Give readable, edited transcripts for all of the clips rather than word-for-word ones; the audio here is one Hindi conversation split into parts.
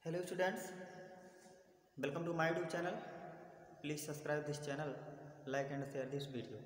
Hello students, welcome to my YouTube channel. Please subscribe this channel, like and share this video.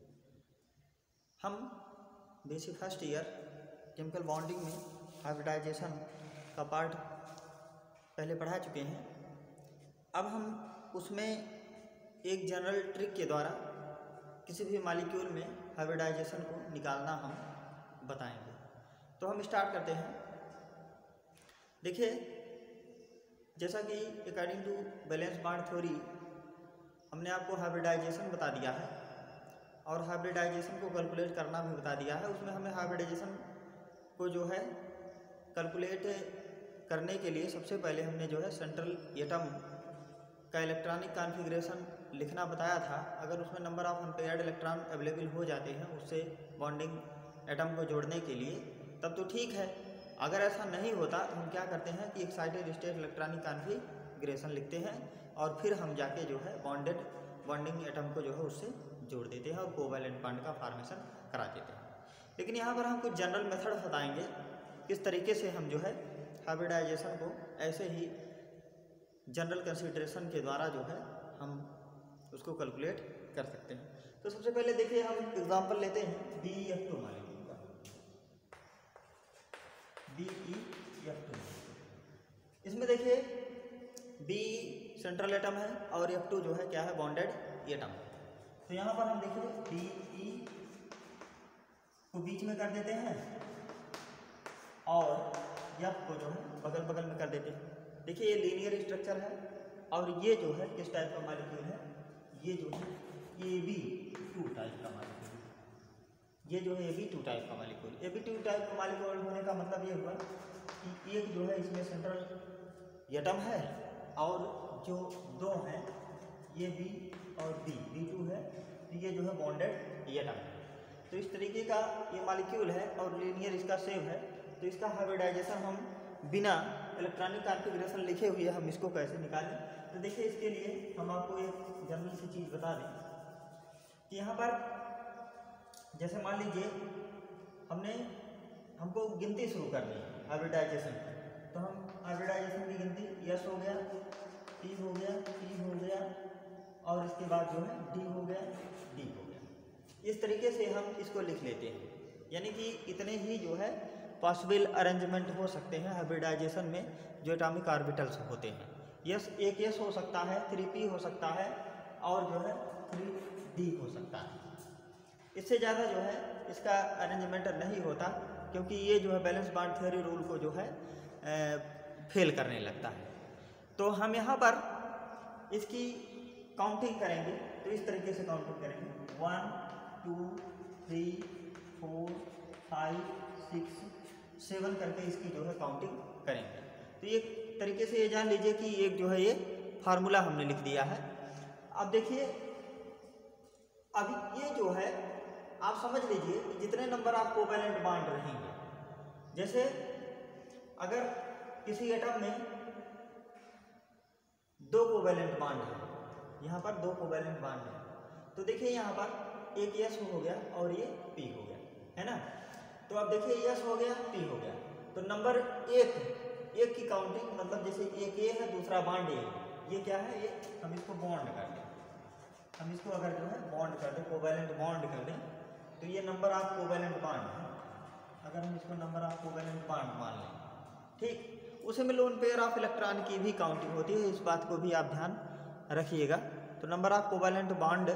हम BSc first year chemical bonding में हाइब्रिडाइजेशन का पार्ट पहले पढ़ा चुके हैं। अब हम उसमें एक जनरल ट्रिक के द्वारा किसी भी मॉलिक्यूल में हाइब्रिडाइजेशन को निकालना हम बताएंगे। तो हम स्टार्ट करते हैं। देखिए, जैसा कि according to valence bond theory हमने आपको हाइब्रिडाइजेशन बता दिया है और हाइब्रिडाइजेशन को कैलकुलेट करना भी बता दिया है। उसमें हमें हाइब्रिडाइजेशन को जो है कैलकुलेट करने के लिए सबसे पहले हमने जो है सेंट्रल एटम का इलेक्ट्रॉनिक कॉन्फ़िगरेशन लिखना बताया था। अगर उसमें number of unpaired electron available हो जाते हैं उससे बॉन्डिंग एटम को जोड़ने के लिए, तब तो ठीक है। अगर ऐसा नहीं होता तो हम क्या करते हैं कि एक्साइटेड स्टेट इलेक्ट्रॉनिक कॉन्फ़िगरेशन लिखते हैं और फिर हम जाके जो है बॉन्डिंग एटम को जो है उससे जोड़ देते हैं और कोवैलेंट बॉन्ड का फॉर्मेशन करा देते हैं। लेकिन यहाँ पर हम कुछ जनरल मेथड बताएंगे किस तरीके से हम जो है हाइब्रिडाइजेशन को ऐसे ही जनरल कंसीडरेशन के द्वारा जो है हम उसको कैलकुलेट कर सकते हैं। तो सबसे पहले देखिए, हम एग्जांपल लेते हैं BeF2 मॉलिक्यूल का। BeF2, इसमें देखिए B सेंट्रल एटम है और F2 जो है क्या है, बॉन्डेड एटम। तो यहाँ पर हम देखिए DE को बीच में कर देते हैं और F को जो है बगल बगल में कर देते हैं। देखिए ये लीनियर स्ट्रक्चर है और ये जो है किस टाइप का मॉलिक्यूल है, ये जो है AB2 टाइप का मॉलिक्यूल है। ये जो है AB2 टाइप का मॉलिक्यूल। AB2 टाइप का मॉलिक्यूल होने का मतलब ये हुआ कि एक जो है इसमें सेंट्रल एटम है और जो दो हैं ये B और B2 है, तो ये जो है बॉन्डेड एटम है। तो इस तरीके का ये मॉलिक्यूल है और लीनियर इसका शेप है। तो इसका हाइब्रिडाइजेशन हम बिना इलेक्ट्रॉनिक कॉन्फ़िगरेशन लिखे हुए हम इसको कैसे निकालें। तो देखिए, इसके लिए हम आपको एक जनरल सी चीज़ बता दें कि यहाँ पर जैसे मान लीजिए हमको गिनती शुरू करनी है हाइब्रिडाइजेशन। तो हम हाइब्रिडाइजेशन की गिनती S हो गया, T हो गया, T हो गया और इसके बाद जो है D हो गया, D हो गया। इस तरीके से हम इसको लिख लेते हैं। यानी कि इतने ही जो है पॉसिबल अरेंजमेंट हो सकते हैं हाइब्रिडाइजेशन में जो एटॉमिक ऑर्बिटल्स होते हैं। एक S हो सकता है, 3P हो सकता है और जो है 3D हो सकता है। इससे ज़्यादा जो है इसका अरेंजमेंट नहीं होता, क्योंकि ये जो है बैलेंस बॉन्ड थ्योरी रूल को जो है फेल करने लगता है। तो हम यहाँ पर इसकी काउंटिंग करेंगे। तो इस तरीके से काउंटिंग करेंगे 1 2 3 4 5 6 7 करके इसकी जो है काउंटिंग करेंगे। तो एक तरीके से ये जान लीजिए कि एक जो है ये फार्मूला हमने लिख दिया है। अब देखिए, अब ये जो है आप समझ लीजिए कि जितने नंबर ऑफ कोवैलेंट बॉन्ड रहेंगे, जैसे अगर किसी एटम में 2 कोवैलेंट बॉन्ड है, यहाँ पर 2 कोवैलेंट बॉन्ड है, तो देखिए यहाँ पर एक S हो गया और ये P हो गया, है ना। तो अब देखिए S हो गया, P हो गया, तो नंबर एक की काउंटिंग, मतलब जैसे एक A है दूसरा बॉन्ड A, ये क्या है, ये हम इसको बॉन्ड कर दें। हम इसको अगर जो है बॉन्ड कर दें, कोवैलेंट बॉन्ड कर दें, तो ये नंबर ऑफ कोवैलेंट बॉन्ड है। अगर हम इसको नंबर ऑफ कोवैलेंट बॉन्ड मान लें, ठीक, उसी में लोन पेयर ऑफ इलेक्ट्रॉन की भी काउंटिंग होती है। इस बात को भी आप ध्यान रखिएगा। तो number of covalent bond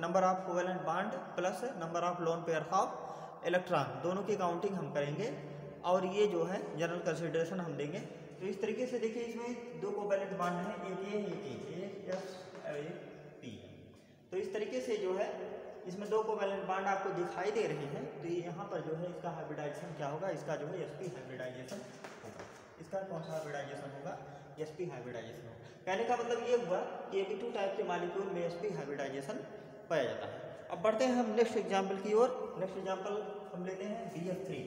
plus number of lone pair of electron, दोनों की काउंटिंग हम करेंगे और ये जो है जनरल कंसीडरेशन हम देंगे। तो इस तरीके से देखिए, इसमें 2 कोवैलेंट बॉन्ड हैं, एक S और एक P है। तो इस तरीके से जो है इसमें 2 कोवैलेंट बॉन्ड आपको दिखाई दे रहे हैं। तो यहाँ पर जो है इसका हाइब्रिडाइजेशन क्या होगा, इसका जो है sp हाइब्रिडाइजेशन होगा। इसका कौन सा हाइब्रिडाइजेशन होगा, sp हाइब्रिडाइजेशन होगा। कहने का मतलब ये हुआ कि AB2 टाइप के मॉलिक्यूल में sp हाइब्रिडाइजेशन पाया जाता है। अब बढ़ते हैं हम नेक्स्ट एग्जाम्पल की ओर। नेक्स्ट एग्जाम्पल हम लेते हैं BF3।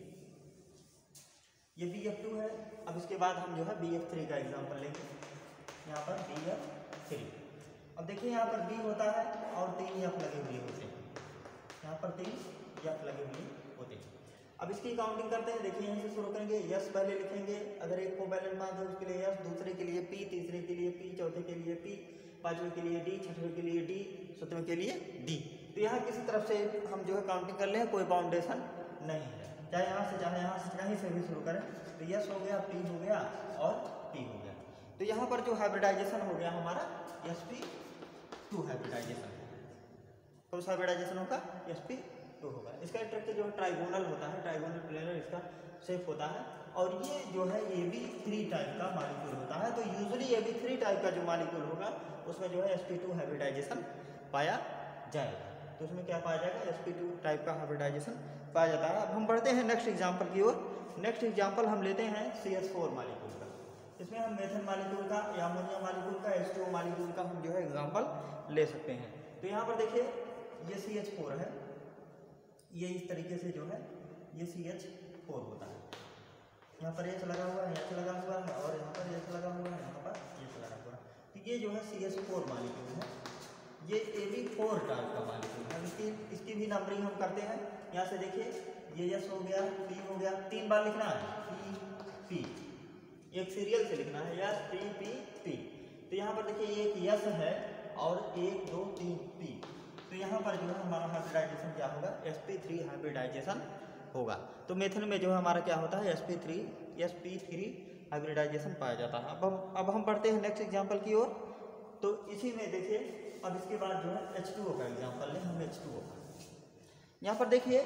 ये BF2 है। अब इसके बाद हम जो है BF3 का एग्जाम्पल लेंगे। यहाँ पर BF3, अब देखिए यहाँ पर B होता है और 3 F लगे हुए होते हैं। यहाँ पर 3 F लगे हुए होते हैं। अब इसकी काउंटिंग करते हैं। देखिए यहीं से शुरू करेंगे। यस पहले लिखेंगे, अगर एक कोवैलेंट बांड है उसके लिए यस, दूसरे के लिए पी, तीसरे के लिए पी, चौथे के लिए पी, पांचवें के लिए डी, छठवें के लिए डी, सातवें के लिए डी। तो यहाँ किसी तरफ से हम जो है काउंटिंग कर लें, कोई बाउंडेशन नहीं है, चाहे यहाँ से चाहे यहाँ से कहीं से भी शुरू करें। तो यस हो गया, पी हो गया और पी हो गया। तो यहाँ पर जो हाइब्रिडाइजेशन हो गया हमारा sp2 हाइब्रिडाइजेशन। कौन सा हाइब्रिडाइजेशन होगा? sp2 होगा। इसका स्ट्रक्चर जो ट्राइगोनल होता है, ट्राइगोनल प्लेनर इसका शेप होता है। और ये जो है ab3 टाइप का मॉलिक्यूल होता है। तो यूजुअली ab3 टाइप का जो मॉलिक्यूल होगा उसमें जो है sp2 हाइब्रिडाइजेशन पाया जाएगा। तो उसमें क्या पाया जाएगा? sp2 टाइप का हाइब्रिडाइजेशन पाया जाता है। अब हम बढ़ते हैं नेक्स्ट एग्जाम्पल की ओर। नेक्स्ट एग्जाम्पल हम लेते हैं CH4 मॉलिक्यूल का। इसमें हम मेथन मॉलिक्यूल का या अमोनिया मॉलिक्यूल का, H2O मॉलिक्यूल का हम जो है एग्जाम्पल ले सकते हैं। तो यहाँ पर देखिए ये CH4 है, ये इस तरीके से जो है ये CH4 होता है। यहाँ पर H लगा हुआ है, H लगा हुआ है और यहाँ पर H लगा हुआ है, यहाँ पर H लगा हुआ है। तो ये जो है CH4 मॉलिक्यूल है, ये AB4 टाइप का मॉलिक्यूल है। इसकी भी नंबरिंग हम करते हैं। यहाँ से देखिए ये S हो गया, P हो गया, 3 बार लिखना है, P, एक सीरियल से लिखना है, यस P P P। तो यहाँ पर देखिए एक यस है और 1 2 3 P। तो यहाँ पर जो है हमारा हाइब्रिडाइजेशन क्या होगा? sp3 हाइब्रिडाइजेशन होगा। तो मेथन में जो है हमारा क्या होता है? sp3 हाइब्रिडाइजेशन पाया जाता है। अब हम पढ़ते हैं नेक्स्ट एग्जाम्पल की ओर। तो इसी में देखिए अब इसके बाद जो है H2O का एग्जाम्पल लें हम। H2O यहाँ पर देखिए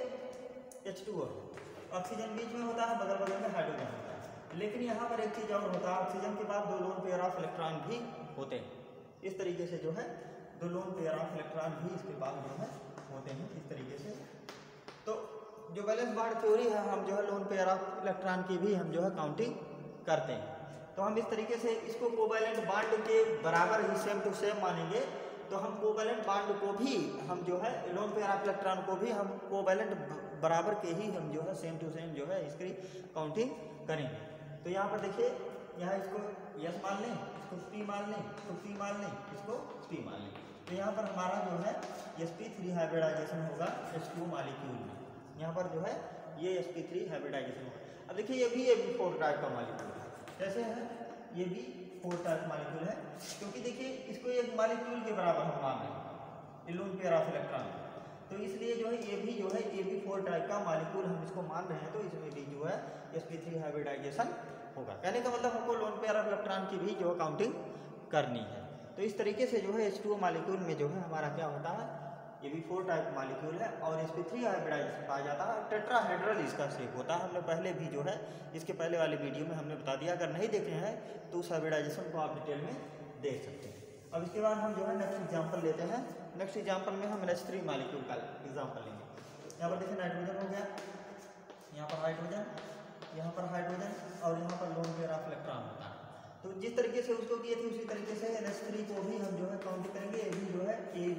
H2O ऑक्सीजन बीच में होता है, बगल बगल में हाइड्रोजन होता है। लेकिन यहाँ पर एक चीज़ और होता है, ऑक्सीजन के बाद 2 लोन पेयर ऑफ इलेक्ट्रॉन भी होते हैं। इस तरीके से जो है 2 लोन पेयर ऑफ इलेक्ट्रॉन भी इसके बाद जो है होते हैं इस तरीके से। तो जो बैलेंस बॉन्ड थ्योरी है, हम जो है लोन पेयर ऑफ इलेक्ट्रॉन की भी हम जो है काउंटिंग करते हैं। तो हम इस तरीके से इसको कोवैलेंट बॉन्ड के बराबर ही सेम टू सेम मानेंगे। तो हम कोवैलेंट बॉन्ड को भी हम जो है लोन पेयर ऑफ इलेक्ट्रॉन को भी हम कोवैलेंट बराबर के ही हम जो है सेम टू सेम जो है इसकी काउंटिंग करेंगे। तो यहाँ पर देखिए, यहाँ इसको यस मान लें, इसको पी मान लें, इसको पी मान लें, इसको पी मान लें। तो यहाँ पर हमारा जो है sp3 हाइब्रिडाइजेशन होगा H2O मॉलिक्यूल में। यहाँ पर जो है ये sp3 हाइब्रिडाइजेशन होगा। अब देखिए ये भी ab4 टाइप का मॉलिक्यूल है। कैसे है? ये भी 4 टाइप मॉलिक्यूल है, क्योंकि देखिए इसको एक मॉलिक्यूल के बराबर हम मान रहे हैं, लोन पेयर ऑफ इलेक्ट्रॉन। तो इसलिए जो है ये भी जो है ab4 टाइप का मॉलिक्यूल हम इसको मान रहे हैं। तो इसमें भी जो है sp3 हाइब्रिडाइजेशन होगा। कहने का मतलब हमको लोन पेयर ऑफ इलेक्ट्रॉन की भी जो है काउंटिंग करनी है। तो इस तरीके से जो है H2O मॉलिक्यूल में जो है हमारा क्या होता है? ये भी 4 टाइप मॉलिक्यूल है और sp3 हाइब्रिडाइजेशन पाया जाता है। टेट्राहेड्रल इसका शेप होता है। हमने पहले भी जो है इसके पहले वाले वीडियो में हमने बता दिया, अगर नहीं देखे हैं तो उस हाइब्रिडाइजेशन को आप डिटेल में देख सकते हैं। अब इसके बाद हम जो है नेक्स्ट एग्जाम्पल लेते हैं। नेक्स्ट एग्जाम्पल में हम NH3 मॉलिक्यूल का एग्जाम्पल लेंगे। यहाँ पर देखिए नाइट्रोजन हो गया, यहाँ पर हाइड्रोजन, यहाँ पर हाइड्रोजन और यहाँ पर लोन पेयर ऑफ इलेक्ट्रॉन होता है। तो जिस तरीके से उसको किए थे उसी तरीके से NH3 को भी हम जो है काउंट करेंगे। ये भी जो है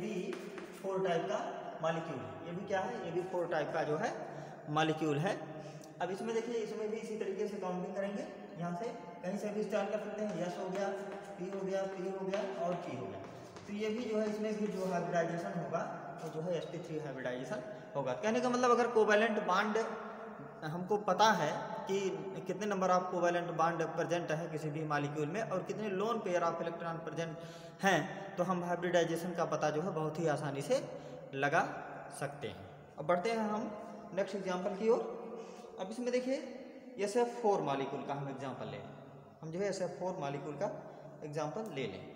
AB4 टाइप का मॉलिक्यूल है। ये भी क्या है? AB4 टाइप का जो है मॉलिक्यूल है। अब इसमें देखिए इसमें भी इसी तरीके से काउंटिंग करेंगे। यहाँ से कहीं से भी स्टार्ट कर सकते हैं। यस हो गया, पी हो गया, पी हो गया और पी हो गया। तो ये भी जो है इसमें भी जो हाइब्रिडाइजेशन होगा तो जो है sp3 हाइब्रिडाइजेशन होगा। कहने का मतलब अगर कोवैलेंट बॉन्ड हमको पता है कि कितने number of covalent bond present है किसी भी मॉलिक्यूल में और कितने lone pair of electron present हैं, तो हम हाइब्रिडाइजेशन का पता जो है बहुत ही आसानी से लगा सकते हैं। अब बढ़ते हैं हम नेक्स्ट एग्जाम्पल की ओर। अब इसमें देखिए SF4 मॉलिक्यूल का हम एग्जाम्पल लें। हम जो है SF4 मॉलिक्यूल का एग्जाम्पल ले लें।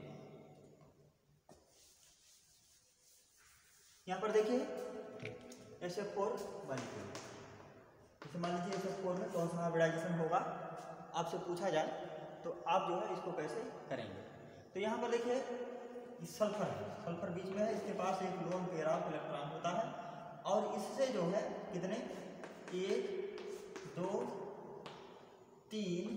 यहाँ पर देखिए SF4 मॉलिक्यूल, जैसे मान लीजिए SF4 में कौन सा हाइब्रिडाइजेशन होगा आपसे पूछा जाए तो आप जो है इसको कैसे करेंगे। तो यहाँ पर देखिए सल्फर है, सल्फर बीच में है, इसके पास एक लोन पेयर ऑफ इलेक्ट्रॉन होता है और इससे जो है कितने 1 2 3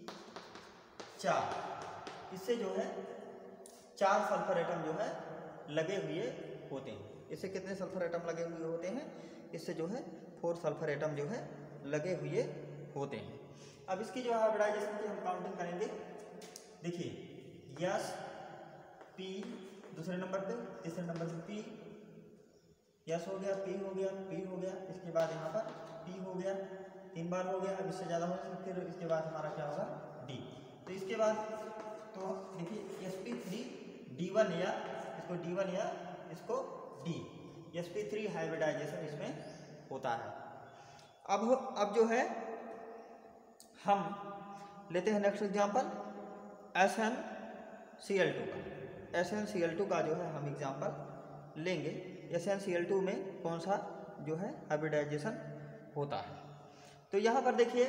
4 इससे जो है 4 सल्फर एटम जो है लगे हुए होते हैं। इससे कितने सल्फर एटम लगे हुए होते हैं? इससे जो है 4 सल्फर एटम जो है लगे हुए होते हैं। अब इसकी जो हाइब्रिडाइजेशन की हम काउंटिंग करेंगे। देखिए यस पी दूसरे नंबर पे, तीसरे नंबर पे पी, यस हो गया, पी हो गया, पी हो गया, इसके बाद यहाँ पर P हो गया, 3 बार हो गया। अब इससे ज़्यादा हो तो फिर इसके बाद हमारा क्या होगा D। तो इसके बाद तो देखिए sp3 D1 या इसको D1 या इसको D, sp3 हाइब्रिडाइजेशन इसमें होता है। अब जो है हम लेते हैं नेक्स्ट एग्जांपल SnCl2 का। SnCl2 का जो है हम एग्जांपल लेंगे। SnCl2 में कौन सा जो है हाइब्रिडाइजेशन होता है। तो यहाँ पर देखिए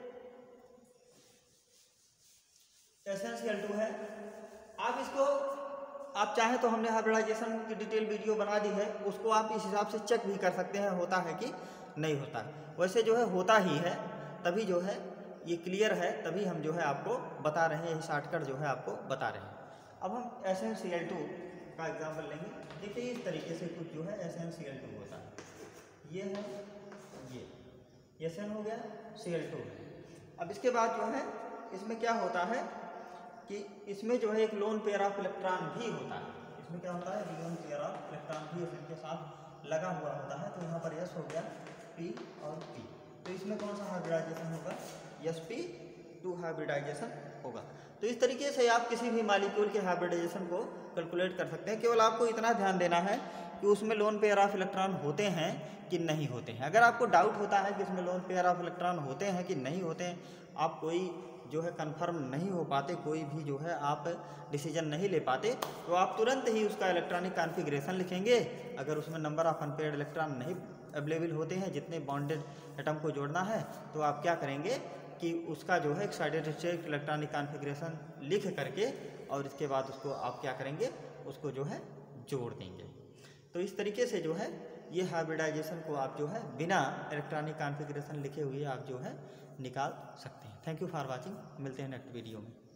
SnCl2 है। आप इसको आप चाहें तो हमने हाइब्रिडाइजेशन की डिटेल वीडियो बना दी है, उसको आप इस हिसाब से चेक भी कर सकते हैं होता है कि नहीं होता है। वैसे जो है होता ही है, तभी जो है ये क्लियर है, तभी हम जो है आपको बता रहे हैं, यही शॉर्टकट जो है आपको बता रहे हैं। अब हम SnCl2 का एग्जांपल लेंगे। देखिए इस तरीके से कुछ जो है SnCl2 होता है। ये है ये Sn हो गया, Cl2। अब इसके बाद जो है इसमें क्या होता है कि इसमें जो है एक लोन पेयर ऑफ इलेक्ट्रॉन भी होता है। इसमें क्या होता है, लोन पेयर ऑफ इलेक्ट्रॉन भी Sn के साथ लगा हुआ होता है। तो यहाँ पर S हो गया, P और P। तो इसमें कौन सा हाइब्रिडाइजेशन होगा, sp2 हाइब्रिडाइजेशन होगा। तो इस तरीके से आप किसी भी मॉलिक्यूल के हाइब्रिडाइजेशन को कैलकुलेट कर सकते हैं। केवल आपको इतना ध्यान देना है कि उसमें लोन पेयर ऑफ इलेक्ट्रॉन होते हैं कि नहीं होते हैं। अगर आपको डाउट होता है कि इसमें लोन पेयर ऑफ इलेक्ट्रॉन होते हैं कि नहीं होते हैं, आप कोई जो है कंफर्म नहीं हो पाते, कोई भी जो है आप डिसीजन नहीं ले पाते, तो आप तुरंत ही उसका इलेक्ट्रॉनिक कॉन्फ़िगरेशन लिखेंगे। अगर उसमें नंबर ऑफ अनपेयर्ड इलेक्ट्रॉन नहीं अवेलेबल होते हैं जितने बॉन्डेड एटम को जोड़ना है, तो आप क्या करेंगे कि उसका जो है एक्साइटेड स्टेट इलेक्ट्रॉनिक कॉन्फ़िगरेशन लिख करके और इसके बाद उसको आप क्या करेंगे, उसको जो है जोड़ देंगे। तो इस तरीके से जो है ये हाइब्रिडाइजेशन को आप जो है बिना इलेक्ट्रॉनिक कॉन्फ़िगरेशन लिखे हुए आप जो है निकाल सकते हैं। Thank you for watching. मिलते हैं नेक्स्ट वीडियो में।